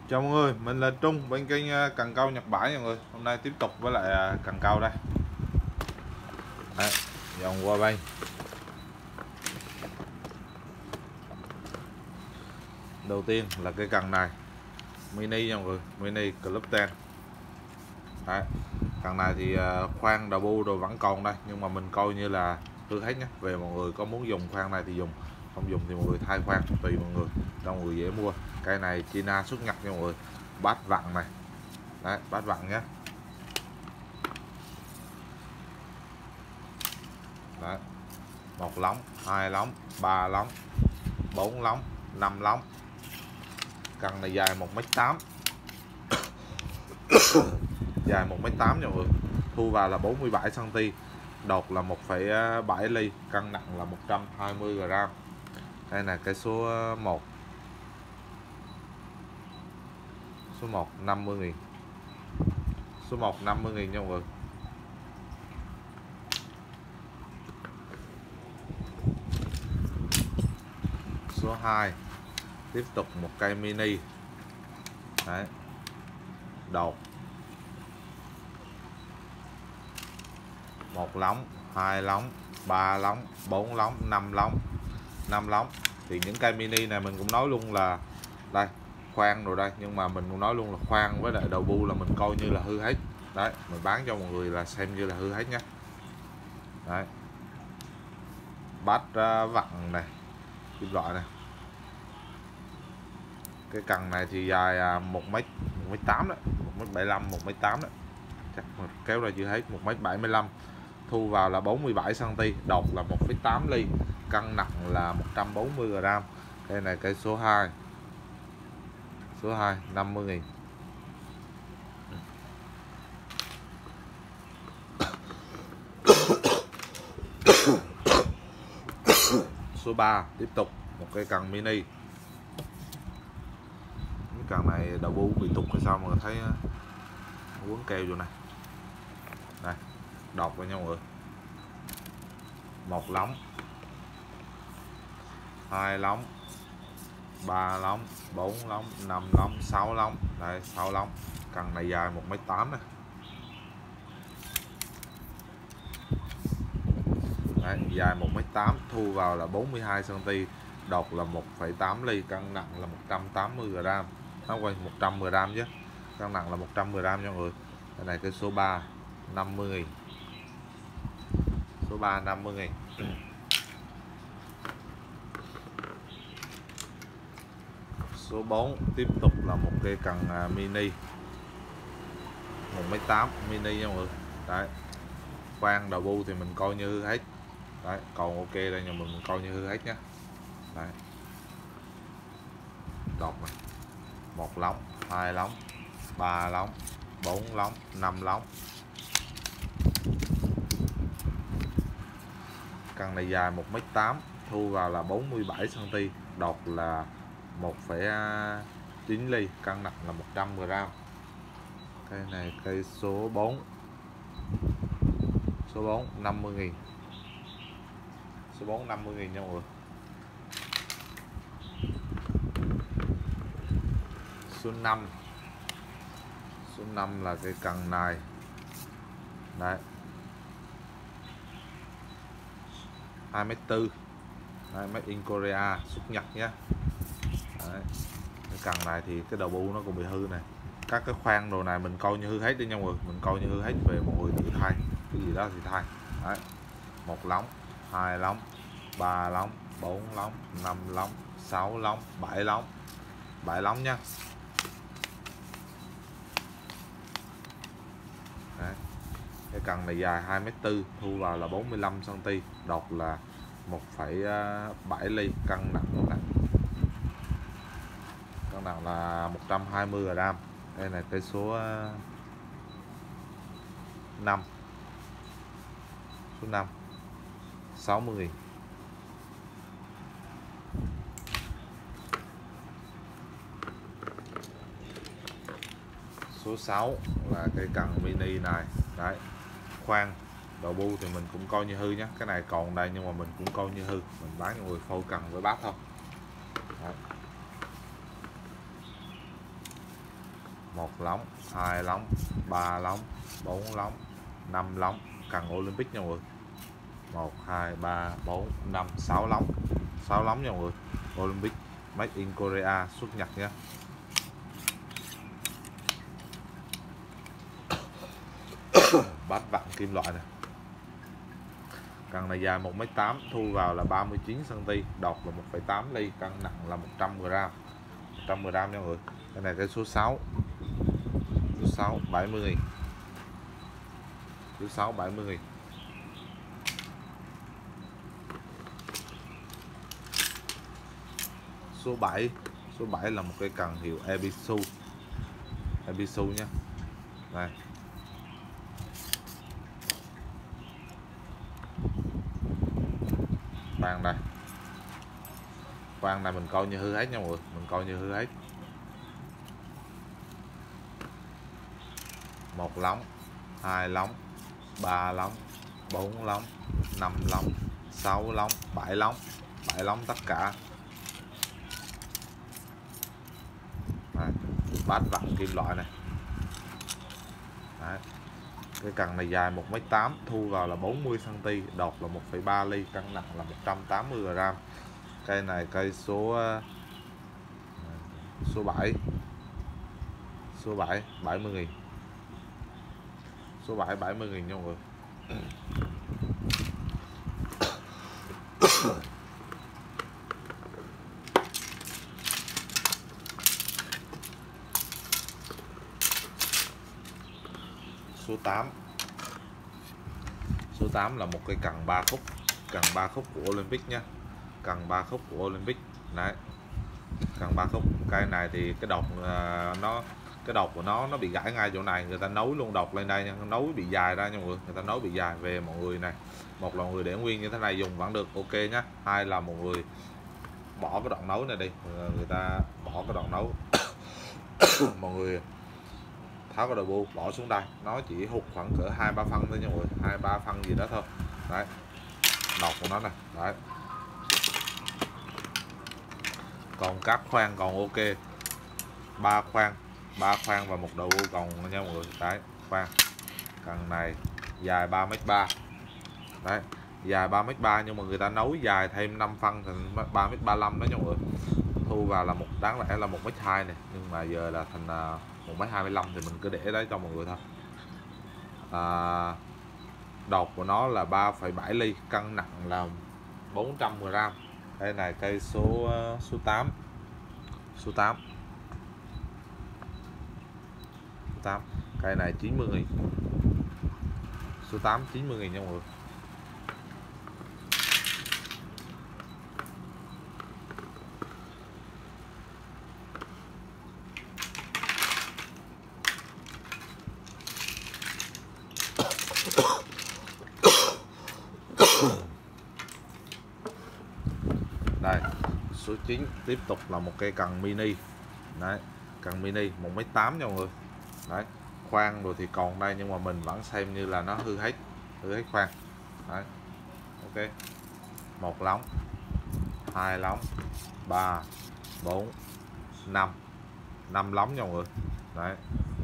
Chào mọi người, mình là Trung bên kênh Cần Câu Nhật Bãi mọi người. Hôm nay tiếp tục với lại cần câu đây. Đấy, vòng qua bên. Đầu tiên là cái cần này, mini nha mọi người, mini Club 10. Đấy, cần này thì khoan đầu bu rồi vẫn còn đây, nhưng mà mình coi như là hư hết nhé. Về mọi người có muốn dùng khoan này thì dùng, không dùng thì mọi người thay khoan tùy mọi người, cho mọi người dễ mua. Cây này China xuất Nhật nha mọi người, bát vặn này. Đấy, bát vặn nhé. Đấy, 1 lóng, 2 lóng, 3 lóng, 4 lóng, 5 lóng. Cần này dài 1m8, dài 1m8 nha mọi người. Thu vào là 47 cm, đột là 1,7 ly, cân nặng là 120 g. Đây là cái số 1. Số 1 50.000. Số 1 50.000 nha mọi người. Số 2 tiếp tục một cây mini. Đấy, đột 1 lóng, 2 lóng, 3 lóng, 4 lóng, 5 lóng. 5 lóng thì những cây mini này mình cũng nói luôn là đây, khoan rồi đây, nhưng mà mình cũng nói luôn là khoan với lại đầu bu là mình coi như là hư hết. Đấy, mình bán cho mọi người là xem như là hư hết nhé. Đấy, bát vặn này, kim loại này. Cái cần này thì dài 1m8 đấy, 1m75, 1m8 đấy, chắc kéo ra chưa hết, 1m75. Thu vào là 47 cm, đột là 1,8 ly, cân nặng là 140 g. Đây này cây số 2. Số 2 50.000. Số 3 tiếp tục một cây cần mini. Cái cần này đầu bu bị tụt hay sao mà thấy quấn keo vô này. Đây, đột vào nhau mọi người. 1 lóng, 2 lóng, 3 lóng, 4 lóng, 5 lóng, 6 lóng. Đây, 6 lóng. Cần này dài 1m8 này. Đấy, dài 1m8, thu vào là 42 cm, đột là 1,8 ly, cân nặng là 180 g. Nó quay 110 g chứ. Cân nặng là 110 g nha mọi người. Cái này cái số 3 50.000. Số 3 50.000. Số 4 tiếp tục là một cây cần mini 1m8 mini nha mọi người. Đấy, khoan đầu bu thì mình coi như hư hết. Đấy, còn ok đây, nhưng mình coi như hư hết nhé. Đấy, đột này, 1 lóng, 2 lóng, 3 lóng, 4 lóng, 5 lóng. Cần này dài 1m8, thu vào là 47 cm, đột là 1,9 ly, cân nặng là 110 g. Cây này cây số 4. Số 4 50.000. Số 4 50.000 nha mọi người. Số 5. Số 5 là cây cần này. Đấy, 2m4. Đấy, made in Korea, xuất Nhật nhé. Đấy, cái cần này thì cái đầu bu nó cũng bị hư này. Các cái khoan đồ này mình coi như hư hết đi nha mọi người. Mình coi như hư hết, về mọi người tự thay cái gì đó thì thay. Đấy, 1 lóng, 2 lóng, 3 lóng, 4 lóng, 5 lóng, 6 lóng, 7 lóng. 7 lóng nha. Đấy, cái cần này dài 2m4, thu vào là 45 cm, đột là 1,7 ly, cân nặng là 120 g. Đây là cây số 5. Số 5 60.000. Số 6 là cây cần mini này. Đấy, khoan đầu bu thì mình cũng coi như hư nhé. Cái này còn đây nhưng mà mình cũng coi như hư, mình bán cho người phôi cần với bát thôi. Đấy, 1 lóng, 2 lóng, 3 lóng, 4 lóng, 5 lóng, cần Olympic nha mọi người. 1 2 3 4 5 6 lóng. 6 lóng nha mọi người. Olympic Made in Korea, xuất Nhật nha. Bát vặn kim loại này. Cần này dài 1m8, thu vào là 39 cm, đọt là 1,8 ly, cân nặng là 100g. 110g nha mọi người. Cái này cái số 6. Số 6 70.000. Số 6 70.000. Số 7. Số 7 là một cây cần hiệu Ebisu. Ebisu nhé. Đây. Khoan đây. Khoan này mình coi như hư hết nha mọi người. Mình coi như hư hết. 1 lóng, 2 lóng, 3 lóng, 4 lóng, 5 lóng, 6 lóng, 7 lóng. 7 lóng tất cả. Đây, bát vặn kim loại này. Đấy. Cái cần này dài 1m8, thu vào là 40 cm, đọt là 1,3 ly, cân nặng là 180g. Cây này cây số 7. Số 7 70.000. Số 7 70.000 nha mọi người. Số 8. Số 8 là một cây cần 3 khúc. Cần 3 khúc của Olympic nhé. Cần 3 khúc của Olympic. Đấy. Cần 3 khúc. Cây này thì cái đọt cái đọt của nó bị gãy ngay chỗ này, người ta nối luôn đọt lên đây nha, nối bị dài ra nha mọi người, người ta nối bị dài về mọi người này. Một là mọi người để nguyên như thế này dùng vẫn được, ok nhá. Hai là mọi người bỏ cái đoạn nối này đi, người ta bỏ cái đoạn nối. Mọi người tháo cái đầu bu bỏ xuống đây, nó chỉ hụt khoảng cỡ 2-3 phân thôi nha mọi người, 2-3 phân gì đó thôi. Đấy, đọt của nó này. Đấy, còn các khoan còn ok. 3 khoan và một đầu bu còn nha mọi người. Đấy, khoan cần này dài 3m3. Đấy, dài 3m3 nhưng mà người ta nối dài thêm 5 phân thành 3m35 đó nha mọi người. Thu vào là đáng lẽ là 1m2 này, nhưng mà giờ là thành 1m25 thì mình cứ để đấy cho mọi người thôi. Đọt của nó là 3,7 ly, cân nặng là 410g. Đây này cây số 8. Số 8. Cây này 90.000. Số 8 90.000 nha mọi người. Đây, số 9 tiếp tục là một cây cần mini. Đấy, cần mini 1m8 nha mọi người. Đấy, khoan rồi thì còn đây nhưng mà mình vẫn xem như là nó hư hết khoan. Đấy, ok. 1 lóng, 2 lóng, 3 4 5 5 lóng nha mọi người. Đấy,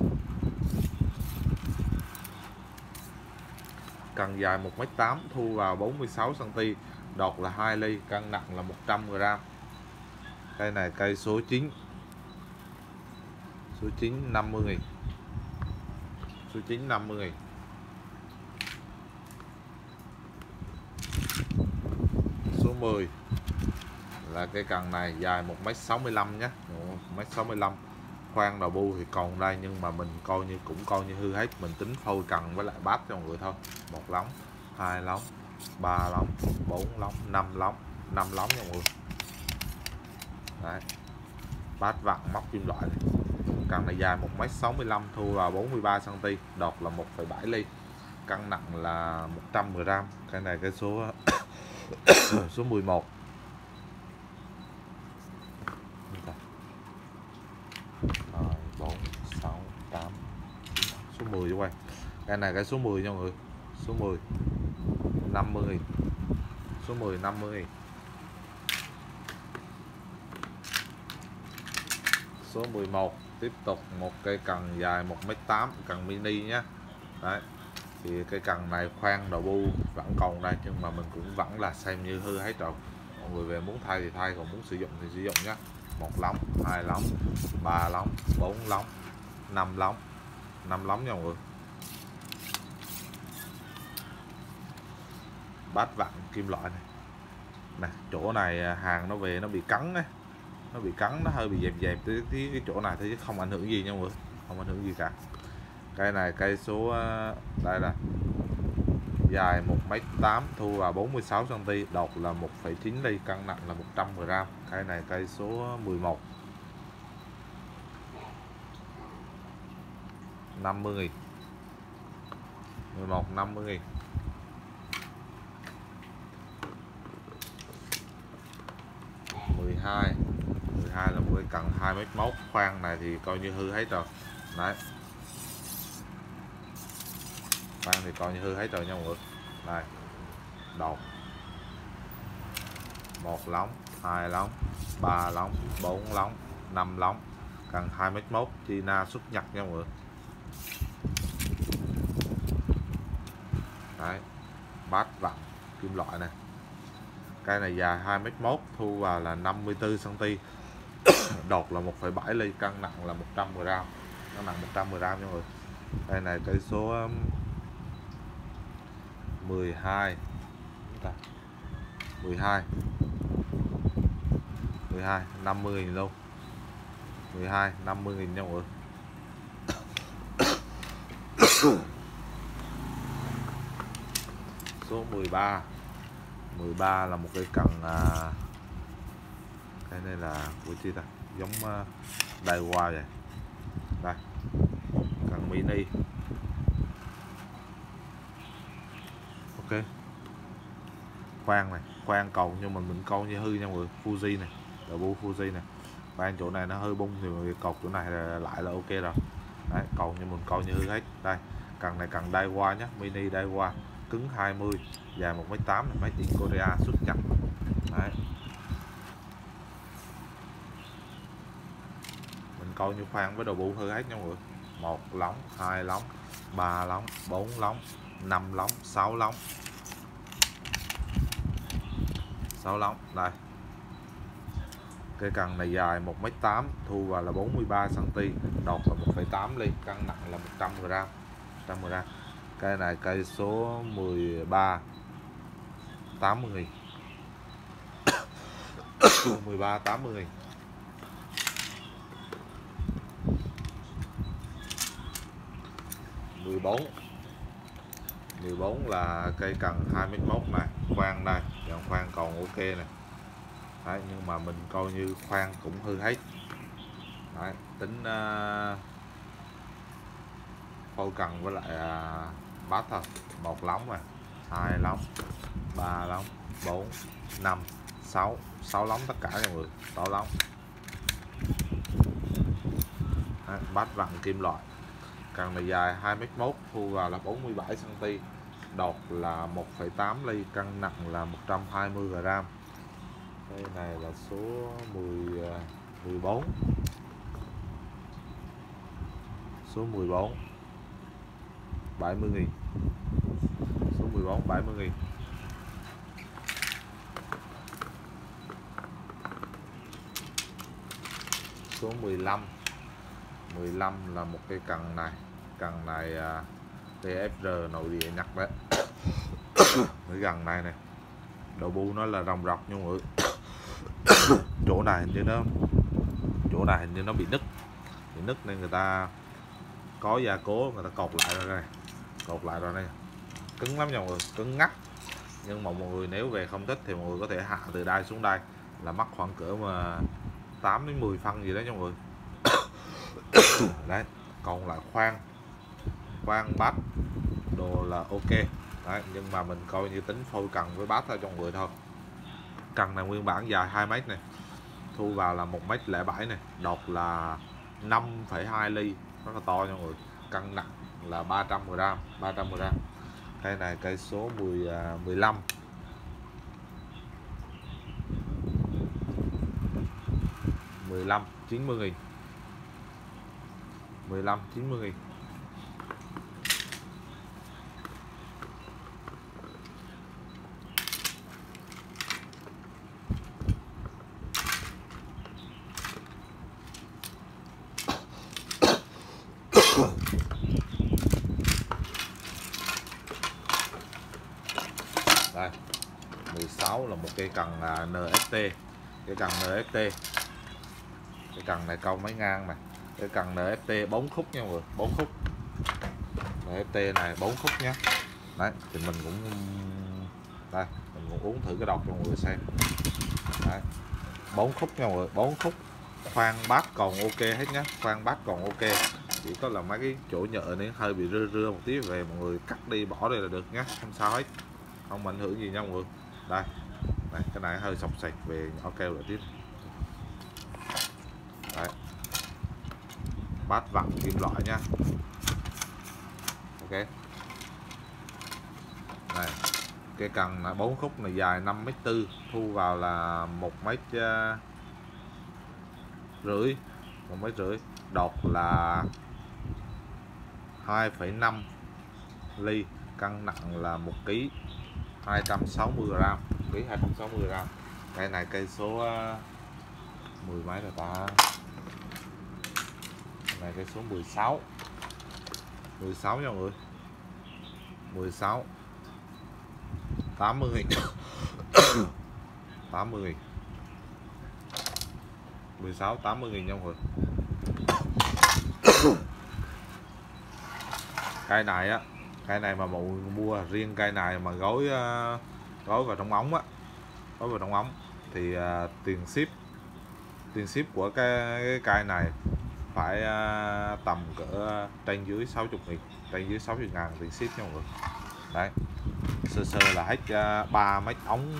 cần dài 1m8, thu vào 46 cm, đọt là 2 ly, cân nặng là 100g. Cây này cây số 9. Số 9 50.000. Số 9 50.000. Số 10 là cây cần này dài 1m65 nhé, 1m65. Khoan đầu bu thì còn đây nhưng mà mình cũng coi như hư hết, mình tính phôi cần với lại bát cho mọi người thôi. 1 lóng, 2 lóng, 3 lóng, 4 lóng, 5 lóng, 5 lóng nha mọi người. Đấy, bát vặn móc kim loại này. Cần này dài 1m65, thu vào 43 cm, đọt là 1,7 ly, cân nặng là 110g. Cái này cái số số 11. 2 4 6 8 số 10 cho quay. Cái này cái số 10 nha mọi người. Số 10 50.000. Số 10 50.000. Số 11 tiếp tục một cây cần dài 1m8, cần mini nhé. Đấy, thì cái cần này khoan đầu bu vẫn còn đây, nhưng mà mình cũng vẫn là xem như hư hết rồi. Mọi người về muốn thay thì thay, còn muốn sử dụng thì sử dụng nhé. 1 lóng, 2 lóng, 3 lóng, 4 lóng, 5 lóng, 5 lóng nha mọi người. Bát vặn kim loại này. Nè, chỗ này hàng nó về nó bị cắn ấy. Nó bị cắn, nó hơi bị dẹp dẹp cái chỗ này thôi, chứ không ảnh hưởng gì nha mọi người, không ảnh hưởng gì cả. Cây này cây số đây là dài 1m8, thu vào 46 cm, đột là 1,9 ly, cân nặng là 110g. Cây này cây số 11, 50.000, 11 50.000. 12 là một cái cần 2m1, khoan này thì coi như hư hết rồi. Đấy, khoan thì coi như hư hết rồi nha mọi người. Đây, đột 1 lóng, 2 lóng, 3 lóng, 4 lóng, 5 lóng, cần 2m1, China xuất Nhật nha mọi người. Đấy, bát vặn kim loại này. Cây này dài 2m1, thu vào là 54 cm, đột là 1,7 ly, cân nặng là 110g, nó nặng 110g nha mọi người. Đây này cây số 12, 12 50.000 luôn, 12 50.000 nha mọi người. Số 13 là một cây cần cái này là của chi ta, giống đài hoa vậy. Đây, cần mini. Ok, khoan này, khoan cầu nhưng mà mình coi như hư nha mọi người. Fuji này, đầu bu Fuji này, khoan chỗ này nó hơi bung thì cột chỗ này là lại là ok rồi. Đấy, cầu nhưng mình coi như hư hết. Đây, cần này cần đai hoa nhé, mini đai hoa, cứng 20, dài 1m8, máy in Korea xuất Nhật. Đấy, mình coi như khoan với đầu bu hư hết nha mọi người. 1 lóng, 2 lóng, 3 lóng, 4 lóng, 5 lóng, 6 lóng, 6 lóng. Đây, cây cần này dài 1m8, thu vào là 43 cm, đột là 1,8 ly, cân nặng là 100g, 100g. Cây này cây số 13, 80.000, 13 80.000. 14 là cây cần 2m1 này, khoan đây, dàn khoan còn ok này. Đấy, nhưng mà mình coi như khoan cũng hư hết. Đấy, tính phôi cần với lại bát thôi. 1 lóng này, 2 lóng, 3 lóng, 4 5 6 lóng tất cả mọi người, 6 lóng. Đấy, bát vặn kim loại. Cần này dài 2m1, thu vào là 47 cm, đột là 1,8 ly, cân nặng là 120g. Đây này là số 14, số 14 70.000, số 14 70.000. Số 15 là một cây cần này, cần này TFR nội địa Nhật đấy. Cái gần này này, đầu bu nó là rồng rọc nha mọi người. Chỗ này hình như nó bị nứt nên người ta có gia cố, người ta cột lại rồi này, cột lại rồi này, cứng lắm nha mọi người, cứng ngắt. Nhưng mà mọi người nếu về không thích thì mọi người có thể hạ từ đây xuống đây, là mất khoảng cỡ mà 8 đến 10 phân gì đó nha mọi người. Đấy, còn lại khoan bát đồ là ok. Đấy, nhưng mà mình coi như tính phôi cần với bát thôi cho mọi người thôi. Cần này nguyên bản dài 2m này, thu vào là 1m07 này, đột là 5,2 ly, rất là to nha mọi người, cân nặng là 310g, 310g. Cây này cây số 15, 90.000, 15 90.000. Đây 16 là một cây cần NFT, cái cần NFT, cái cần này câu mấy ngang này, cái cần NFT 4 khúc nha mọi người, 4 khúc NFT này 4 khúc nhé. Đấy thì mình cũng đây mình cũng uống thử cái độc cho mọi người xem. Đấy 4 khúc nha mọi người, 4 khúc, khoan bát còn ok hết nhé, khoan bát còn ok, chỉ có là mấy cái chỗ nhợ này hơi bị rưa rưa một tí, về mọi người cắt đi bỏ đây là được nhé, không sao hết, không ảnh hưởng gì nha mọi người. Đây đấy, cái này hơi sọc sạch về nhỏ keo lại tiếp. Đấy bát vặn kim loại nha. Ok này, cái cần là 4 khúc này dài 5m4, thu vào là 1m5, 1m5, đột là 2,5 ly, cân nặng là 1 kg 260g, ký 260g. Cây này cây số 10 mấy rồi ta, này cây số 16 nha mọi người, 16 80.000 80.000, 16 80.000 nha mọi người. Cây này á, cây này mà mọi người mua riêng cây này mà gói vào trong ống á, gói vào trong ống thì tiền ship của cái cây này phải tầm cỡ trên dưới 60.000, trên dưới 60.000 tiền ship nha mọi người. Đấy sơ sơ là hết 3 mét ống,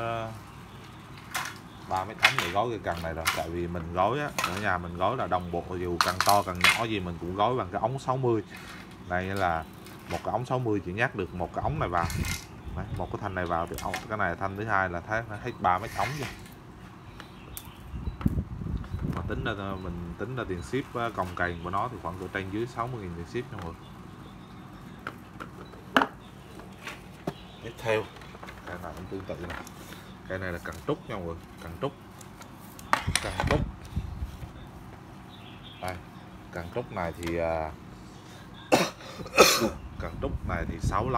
3 mét ống để gói cái cần này rồi, tại vì mình gói á, ở nhà mình gói là đồng bộ, dù cần to cần nhỏ gì mình cũng gói bằng cái ống 60. Đây là một cái ống 60 chỉ nhắc được một cái ống này vào. Đấy, một cái thanh này vào thì cái này thanh thứ hai là thấy hết 3 mét ống rồi. Mà tính ra mình tính ra tiền ship cồng kềnh của nó thì khoảng từ trên dưới 60.000 tiền ship nha mọi người. Tiếp theo cái này cũng tương tự này, cái này là cần trúc nha mọi người, cần trúc đây, cần trúc này thì cần trúc này thì 6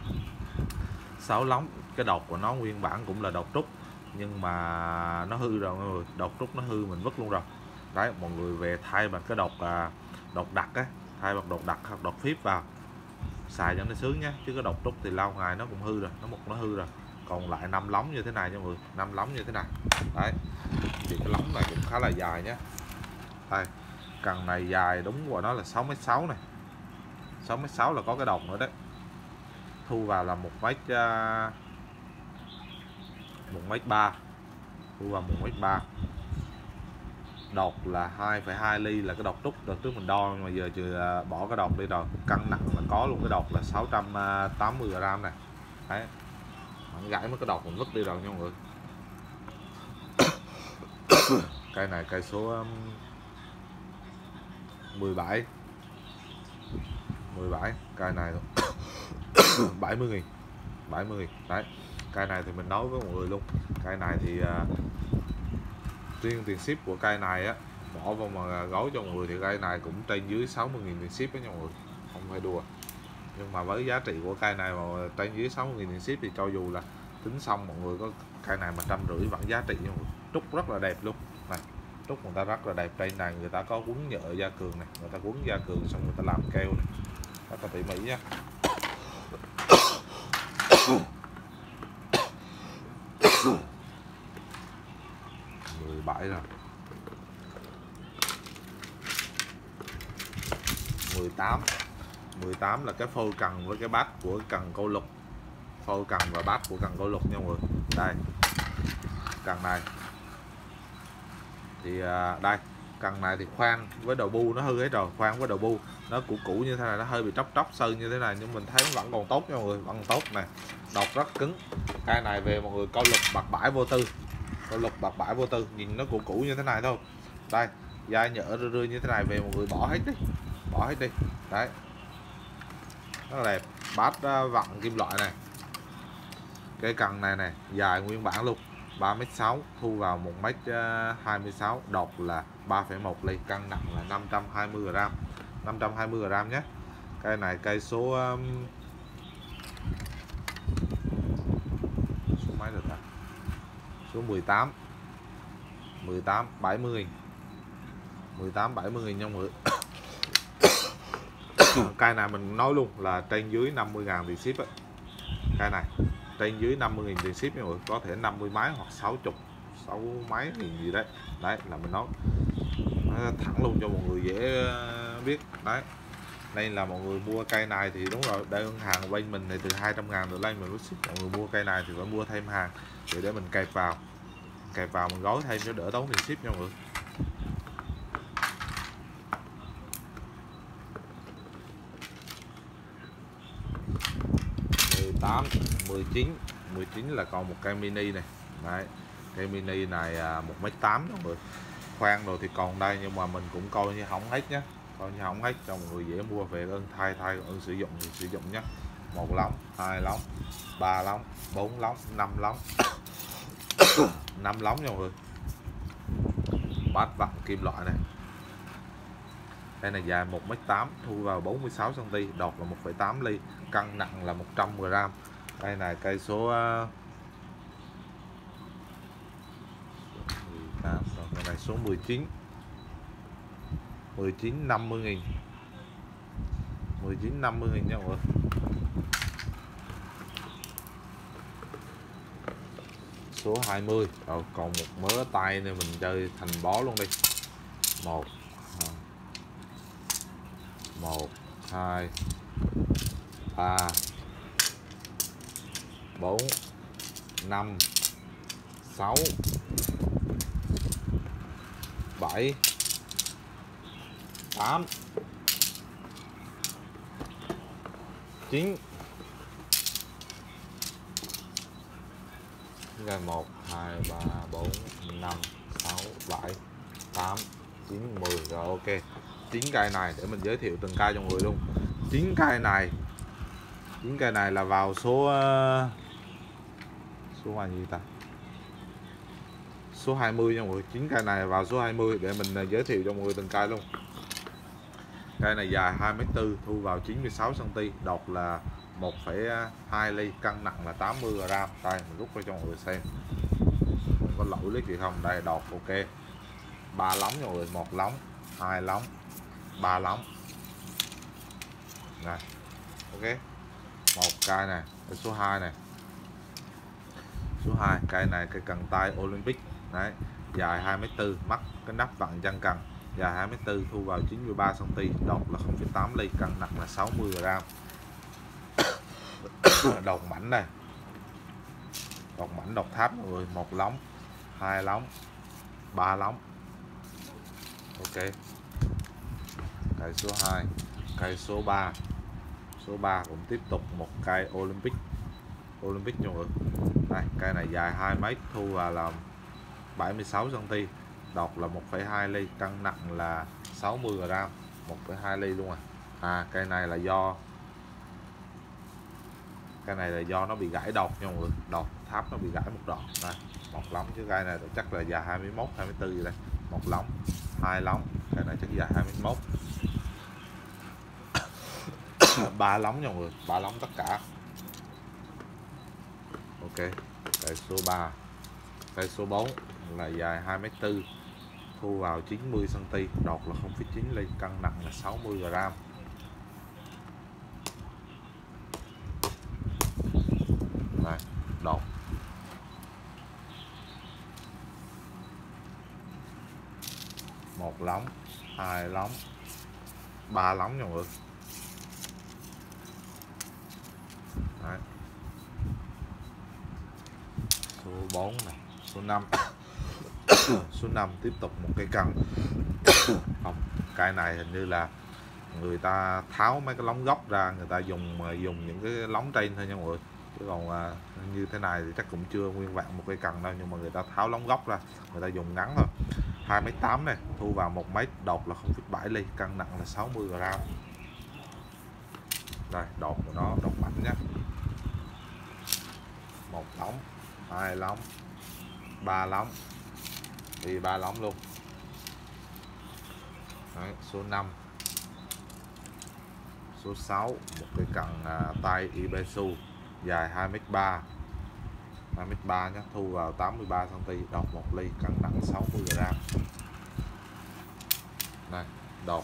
lóng, cái đột của nó nguyên bản cũng là đột trúc nhưng mà nó hư rồi mọi người, đột trúc nó hư mình vứt luôn rồi. Đấy mọi người về thay bằng cái đột đặc á, thay bằng đột đặc hoặc đột phíp vào xài cho nó sướng nhé, chứ cái đột trúc thì lâu ngày nó cũng hư rồi, nó hư rồi. Còn lại 5 lóng như thế này nha mọi người, 5 lóng như thế này. Đấy thì cái lóng này cũng khá là dài nhé. Đây cần này dài đúng của nó là 6m6 này, 6m6 là có cái đột nữa đấy, thu vào là 1m3, thu vào 1m3, đột là 2,2 ly là cái đột trúc đợt trước mình đo, mà giờ trừ bỏ cái đột đi rồi, cân nặng là có luôn, cái đột là 680g này. Đấy mình gãy mất cái đột mình vứt đi rồi nha mọi người. Cây này cây số 17, cây này 70.000, 70.000. Đấy cây này thì mình nói với mọi người luôn, cây này thì riêng tiền ship của cây này á, bỏ vào mà gói cho mọi người thì cây này cũng trên dưới 60.000 tiền ship đó nha mọi người, không phải đùa. Nhưng mà với giá trị của cây này mà trên dưới 60.000 tiền ship thì cho dù là tính xong mọi người có cây này mà 150 vẫn giá trị nha mọi người. Trúc rất là đẹp luôn này, trúc người ta rất là đẹp, trên này người ta có quấn nhựa da cường này, người ta quấn da cường xong người ta làm keo này, rất là tỉ mỉ nha. 17 rồi, 18 là cái phôi cần với cái bát của cần câu lục, phôi cần và bát của cần câu lục nha mọi người. Đây cần này thì đây cần này thì khoan với đầu bu nó hư hết rồi, khoan với đầu bu nó cũ như thế này, nó hơi bị tróc sơn như thế này, nhưng mình thấy vẫn còn tốt nha mọi người, vẫn còn tốt này, đọc rất cứng. Cây này về mọi người câu lục bạc bãi vô tư, câu lục bạc bãi vô tư, nhìn nó cũ như thế này thôi. Đây dai nhỡ rưa như thế này về mọi người bỏ hết đi, bỏ hết đi. Đấy, rất là đẹp. Bát vặn kim loại này. Cái cần này này dài nguyên bản luôn, 3m6, thu vào 1m26, đột là 3,1 ly, cân nặng là 520g, 520g nhé. Cây này cây số mấy rồi ta? Số 18 70.000, 70.000 nha mọi người. Cây này mình nói luôn là trên dưới 50.000 tiền ship ấy. Cây này trên dưới 50.000 tiền ship nha mọi người, có thể 50 mấy hoặc 60 mấy nghìn gì đấy. Đấy là mình nói thẳng luôn cho mọi người dễ biết. Đấy, đây là mọi người mua cây này thì đúng rồi, đơn hàng bên mình thì từ 200.000 trở lên mình mới ship. Mọi người mua cây này thì phải mua thêm hàng để mình kẹp vào mình gói thêm cho đỡ tốn tiền ship nha mọi người. 18, 19 là còn một cây mini này. Đấy, cây mini này 1m8 mọi người. Khoan rồi thì còn đây, nhưng mà mình cũng coi như không hết nhé, coi như không hết cho mọi người dễ mua về ơn thay ơn sử dụng thì sử dụng nhé. 1 lóng, 2 lóng, 3 lóng, 4 lóng, 5 lóng. 5 lóng nha mọi người. Bát vặn kim loại này. Đây này dài 1m8, thu vào 46cm, đột là 1,8 ly, cân nặng là 100g. Đây này cây số 18, cây này số 19, 50.000, 50.000 nha mọi người. Số 20. Rồi còn một mớ tay nên mình chơi thành bó luôn đi. 1 2 3 4 5 6 7 8 9. Rồi 1 2 3 4 5 6 7 8 9 10. Rồi ok. 9 cây này để mình giới thiệu từng cây cho mọi người luôn. 9 cây này là vào số bao nhiêu ta? Số 20 nha mọi người. 9 cây này vào số 20 để mình giới thiệu cho mọi người từng cây luôn. Cây này dài 2m4, thu vào 96cm, đột là 1,2 ly, cân nặng là 80g. Đây mình rút ra cho mọi người xem, không có lỗi lý gì không. Đây đột ok. 3 lóng nha mọi người, 1 lóng, 2 lóng, 3 lóng. Này ok. Một cây này, cây số 2 này. Số 2 cây này cây cần tay Olympic. Đấy, dài 2m4, mắc cái nắp vặn chân cần, dài 2m4, thu vào 93cm, đột là 0,8 ly, cân nặng là 60g. Đột mảnh này, đột mảnh đột tháp mọi người. 1 lóng, 2 lóng, 3 lóng. Ok. Cây số 2. Cây số 3. Số 3 cũng tiếp tục một cây Olympic nha mọi người. Đây, cây này dài 2m, thu vào là 76cm, đột là 1,2 ly, cân nặng là 60g, 1,2 ly luôn cây này là do nó bị gãy đột nha mọi người. Đột tháp nó bị gãy một đoạn. Đây, 1 lóng, chứ cây này chắc là dài 21, 24 gì đây. 1 lóng, 2 lóng, cây này chắc dài 21. 3 lóng nha mọi người, 3 lóng tất cả. Ok. Cây số 3. Cây số 4 là dài 2m4, thu vào 90cm, đột là 0,9 ly, cân nặng là 60g. Này, đột. 1 lóng, 2 lóng, 3 lóng nha mọi người. Đấy. Số 4 này, số 5. Số 5 tiếp tục một cây cần. Không, cây này hình như là người ta tháo mấy cái lóng gốc ra, người ta dùng những cái lóng trên thôi nha mọi người. Chứ còn như thế này thì chắc cũng chưa nguyên vẹn một cây cần đâu, nhưng mà người ta tháo lóng gốc ra, người ta dùng ngắn thôi. 2m8 này, thu vào 1m, đột là 0,7 ly, cân nặng là 60g. Đây, đột của nó, đột mạnh nhé. 1 lóng, 2 lóng, 3 lóng, đi 3 lóng luôn. Đấy, số 5, số 6, một cái cần tay Ibesu dài 2m3, 2m3 nhé, thu vào 83cm, đột 1 ly, cân nặng 60g. Này, đột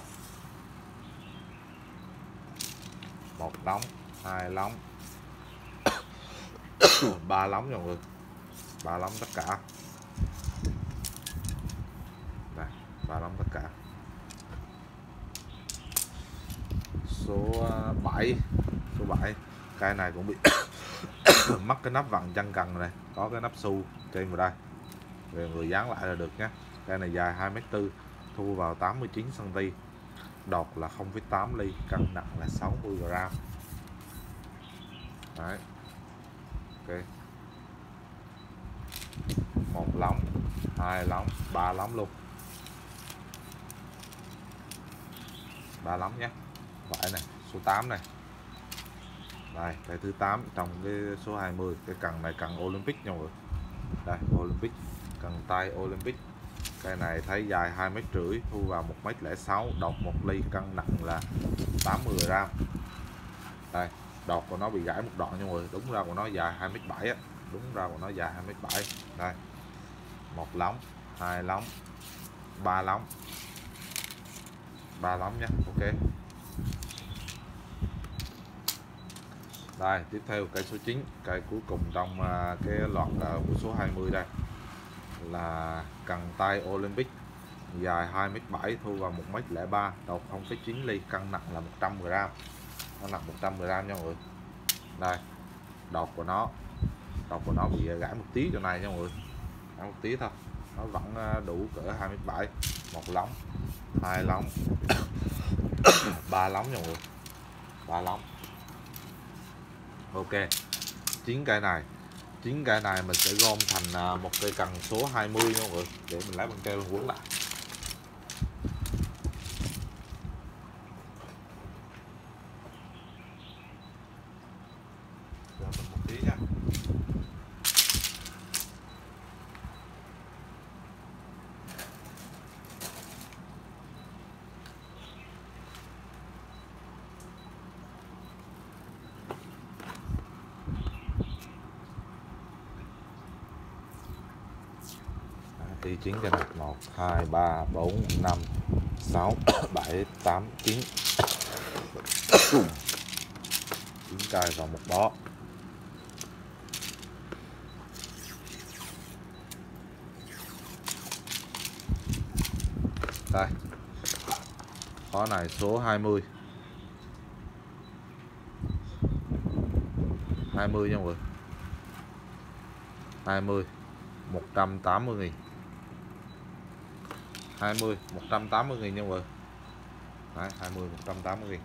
1 lóng, 2 lóng, 3 lóng nha mọi người, 3 lóng tất cả. Này, 3 lóng tất cả. Số 7, số 7, cây này cũng bị mất cái nắp vặn chân cần này, có cái nắp xu trên vào đây, về người dán lại là được nhé. Cây này dài 2m4, thu vào 89cm, đột là 0,8 ly, cân nặng là 60g. Đấy, ok. 1 lóng, 2 lóng, 3 lóng luôn, 3 lóng nhé. Vậy này, số 8 này. Đây, cái thứ 8 trong cái số 20, cái cần này cần Olympic nha mọi người. Đây, Olympic, cần tay Olympic. Cái này thấy dài 2m5, thu vào 1m06, đột 1 ly, cân nặng là 80g. Đây, đột của nó bị gãy một đoạn nha mọi người, đúng ra của nó dài 2m7 á, đúng ra của nó dài 2m7. Đây, 1 lóng, 2 lóng, 3 lóng, 3 lóng nhé, ok. Đây, tiếp theo cây số 9, cây cuối cùng trong cái loạt của số 20 đây là cần tay Olympic dài 2m7, thu vào 1m03, đột 0,9 ly, cân nặng là 100g. Nó nặng 100g nha mọi người. Đây, đột của nó bị gãy một tí chỗ này nha mọi người, gãy một tí thôi, nó vẫn đủ cỡ 2m7. 1 lóng, 2 lóng, 3 lóng nha mọi người, 3 lóng. Ok, 9 cây này mình sẽ gom thành một cây cần số 20 nha mọi người, để mình lấy băng keo mình quấn lại. Cho mình một tí nha. Thì 9 cây này, 1, 2, 3, 4, 5, 6, 7, 8, 9 9 cây vào một bó. Đây, bó này số 20 nha mọi người, 20 180.000, 20 180.000 nha mọi người. Đấy, 20 180.000.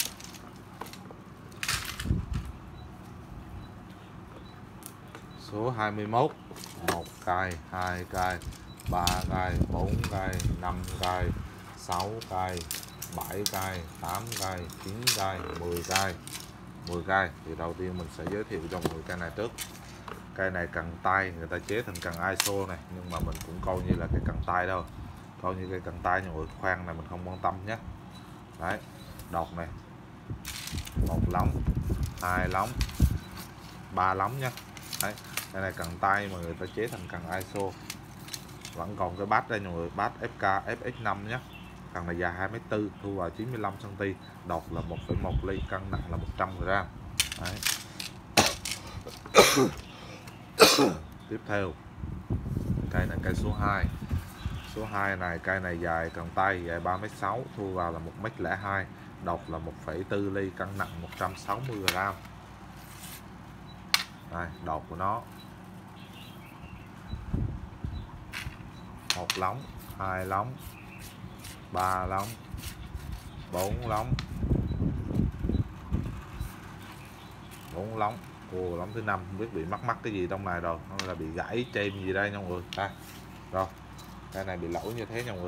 Số 21, 1 cây, 2 cây, 3 cây, 4 cây, 5 cây, 6 cây, 7 cây, 8 cây, 9 cây, 10 cây. 10 cây thì đầu tiên mình sẽ giới thiệu cho mọi người cây này trước. Cây này cần tay, người ta chế thành cần ISO này, nhưng mà mình cũng coi như là cái cần tay đâu, coi như cái cần tay nha mọi người. Khoan này mình không quan tâm nhé. Đấy, đột này, 1 lóng, 2 lóng, 3 lóng nhé. Đấy, cái này cần tay mà người ta chế thành cần ISO. Vẫn còn cái bát đây mọi người, bát FK FX5 nhé. Cần này dài 2m4, thu vào 95cm, đột là 1,1 ly, cân nặng là 100g. Đấy. Tiếp theo, cây này cây số 2. Số 2 này, cây này dài cần tay, dài 3m6, thu vào là 1m02, đột là 1,4 ly, cân nặng 160g. Đây, đột của nó, 1 lóng, 2 lóng, 3 lóng, 4 lóng, 4 lóng. Ồ, lóng thứ 5 không biết bị mắc cái gì trong này rồi, nó là bị gãy chêm gì đây nha mọi người. Đây, rồi Cây này bị lỗi như thế nha mọi người.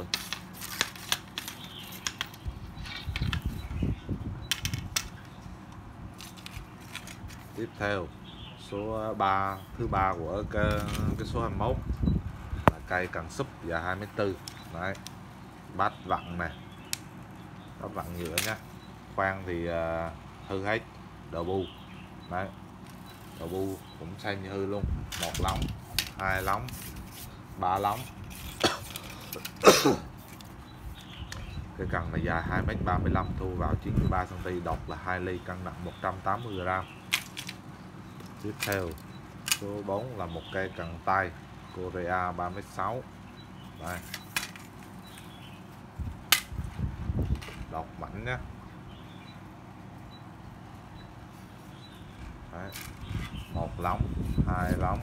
Tiếp theo số 3, thứ ba của cái số 21 là cây cần súp dài 2,4 m. Đấy, bát vặn này, bát vặn nhựa nhá. Khoan thì hư hết, đầu bu. Đấy, đầu bu cũng xanh như hư luôn. 1 lóng, 2 lóng, 3 lóng. Cái cần này dài 2,35 m, thu vào 93 cm, độc là 2 ly, cân nặng 180 g. Tiếp theo số 4 là một cây cần tay Korea 3,6 m. Đây, độc mảnh nhé. Đấy, 1 lóng, 2 lóng,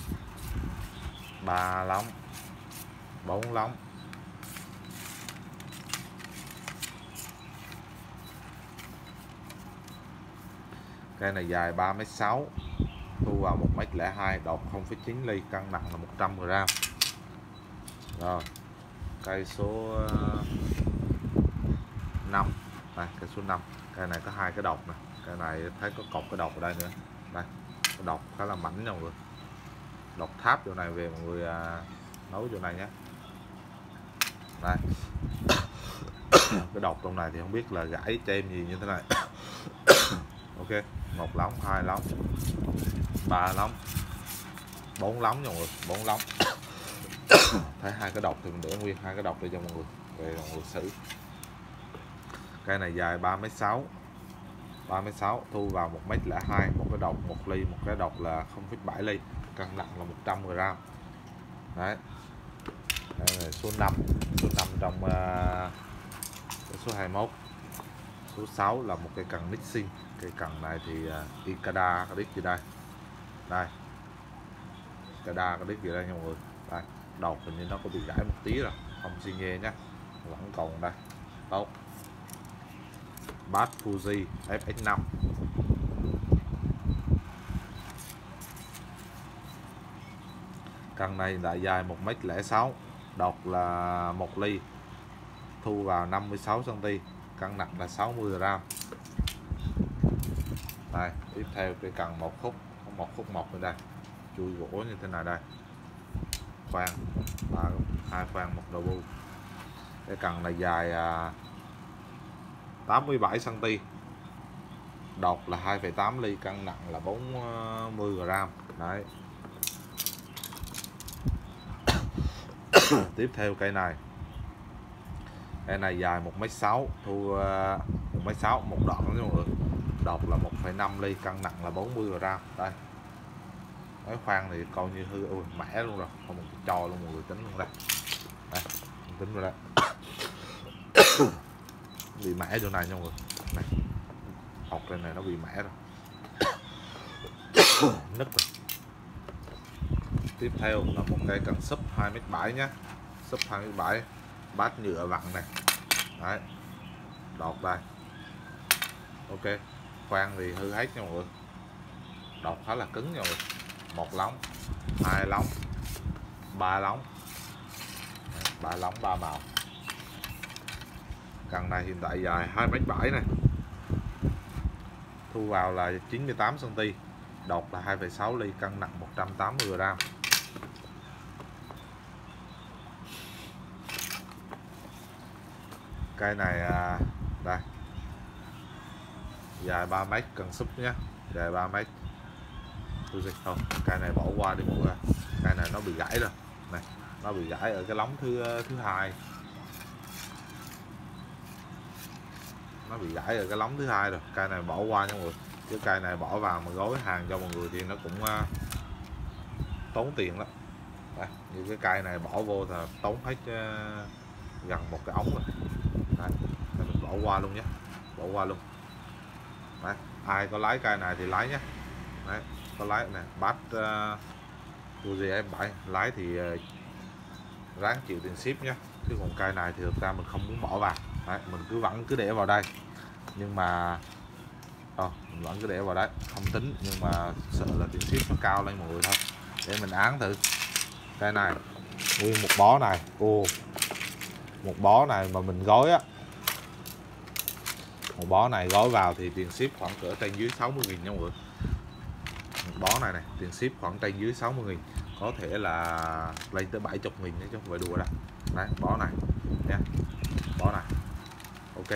3 lóng, 4 lóng. Cây này dài 3,6 m, thu vào 1,02 m, đọt 0,9 ly, cân nặng là 100 g. Rồi, cây số 5. Đây, cây số 5. Cây này có 2 cái đọt nè. Cây này thấy có cột cái đọt ở đây nữa. Đây, cái đọt khá là mảnh nha mọi người. Đọt tháp chỗ này về mọi người nấu chỗ này nhé. Đây. Cái đọt trong này thì không biết là gãy chêm gì như thế này. Ok, 1 lóng, 2 lóng, 3 lóng, 4 lóng nha mọi người, 4 lóng. Thấy 2 cái đọt thì mình để nguyên 2 cái đọt để cho mọi người về mọi người xử. Cây này dài 3,6 m, 3,6 m, thu vào 1,02 m, một cái đọt 1 ly, một cái đọt là 0,7 ly, cân nặng là 100 g. Đấy. Đây là số 5, số 5 trong số 21. Số 6 là một cây cần mixing. Cây cần này thì Ikeda có đít gì đây. Đây, Ikeda có đít gì đây nha mọi người. Đây, đọt hình như nó có bị gãy một tí rồi, không xi nhê nhé, vẫn còn đây, tốt. Bát Fuji FX5. Cần này đã dài 1,06 m, đọt là 1 ly, thu vào 56 cm, cân nặng là 60 g. Đây, tiếp theo cái cần một khúc một bên đây, chui gỗ như thế này đây, khoan 2 khoan, 1 đầu bu. Cái cần này dài 87 cm, đọt là 2,8 ly, cân nặng là 40 g. Đấy. Tiếp theo cây này dài 1,6 m, thu 1,6 m, một đoạn đó mọi người. Đọt là 1,5 ly, cân nặng là 40 g. Đây, cái khoan thì coi như hư, mẻ luôn rồi, không một cho luôn mọi người, tính luôn đây. Đây, tính vào đây. Bị mẻ chỗ này nha mọi người. Này, học trên này nó bị mẻ rồi. Nứt rồi. Tiếp theo là một cây cần súp 2,7 m nhé. Súp 2,7 m, bát nhựa vặn này. Đấy, đọt đây. Ok, khoan thì hư hết nha mọi người. Đọt khá là cứng nha mọi người. 1 lóng, 2 lóng, 3 lóng. 3 lóng 3 màu. Cần này hiện tại dài 2,7 m này, thu vào là 98 cm, đọt là 2,6 ly, cân nặng 180 g. Cây này đây, dài 3 m, cần súp nhé, dài 3 m. Không, cây này bỏ qua đi mọi người. Cây này nó bị gãy rồi này, nó bị gãy ở cái lóng thứ hai, nó bị gãy ở cái lóng thứ hai rồi. Cây này bỏ qua nha mọi người, chứ cây này bỏ vào mà gói hàng cho mọi người thì nó cũng tốn tiền lắm. Đây, như cái cây này bỏ vô thì tốn hết gần một cái ống rồi. Đấy, mình bỏ qua luôn nhé, bỏ qua luôn. Đấy, ai có lái cây này thì lái nhé. Đấy, có lái nè, bát Fuji F7 lái thì ráng chịu tiền ship nhé, chứ còn cây này thì thực ra mình không muốn bỏ vào. Đấy, mình vẫn cứ để vào đây, nhưng mà mình vẫn cứ để vào đấy, không tính, nhưng mà sợ là tiền ship nó cao lên mọi người thôi. Để mình án thử cây này Nguyên một bó này. Ô, một bó này mà mình gói á, một bó này gói vào thì tiền ship khoảng cỡ trên dưới 60.000 nha mọi người. Một bó này này tiền ship khoảng trên dưới 60.000, có thể là lên tới 70.000 chứ không phải đùa đâu. Đấy, bó này nha, bó này. Ok,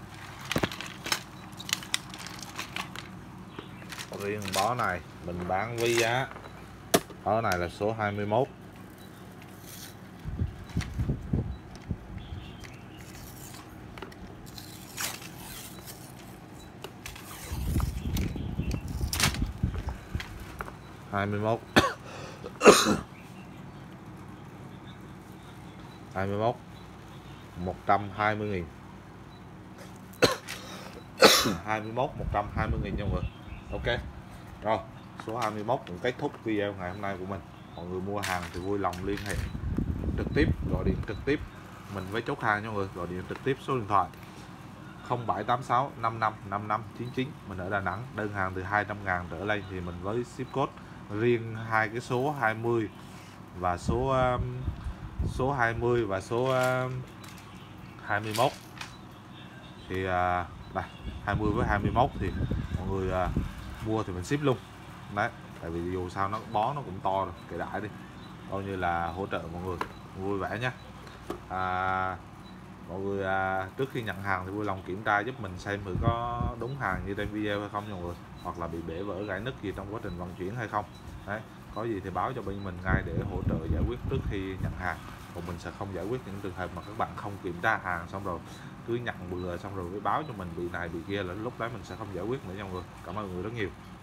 riêng bó này mình bán với giá, bó này là số 21. Hai mươi mốt 120.000. 120.000 nha mọi người. Ok rồi, số 21 cũng kết thúc video ngày hôm nay của mình. Mọi người mua hàng thì vui lòng liên hệ trực tiếp, gọi điện trực tiếp mình với chốt hàng nha mọi người. Gọi điện trực tiếp số điện thoại 0786 55 55 99. Mình ở Đà Nẵng. Đơn hàng từ 200.000 trở lên thì mình với ship code. Riêng hai cái số 20 và số 20 và số 21 thì đây, 20 với 21 thì mọi người mua thì mình ship luôn đấy, tại vì dù sao nó bó nó cũng to rồi, kệ đại đi, coi như là hỗ trợ mọi người vui vẻ nhé. Mọi người trước khi nhận hàng thì vui lòng kiểm tra giúp mình xem thử có đúng hàng như trên video hay không nha mọi người, hoặc là bị bể vỡ gãy nứt gì trong quá trình vận chuyển hay không đấy. Có gì thì báo cho bên mình ngay để hỗ trợ giải quyết trước khi nhận hàng, còn mình sẽ không giải quyết những trường hợp mà các bạn không kiểm tra hàng xong rồi cứ nhận bừa xong rồi mới báo cho mình bị này bị kia, là lúc đấy mình sẽ không giải quyết nữa nha mọi người. Cảm ơn mọi người rất nhiều.